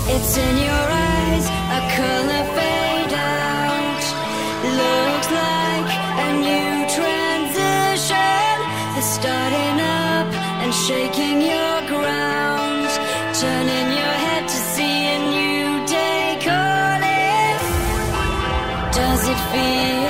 It's in your eyes, a color fade out. Looks like a new transition. The starting up and shaking your ground. Turning your head to see a new day calling. Does it feel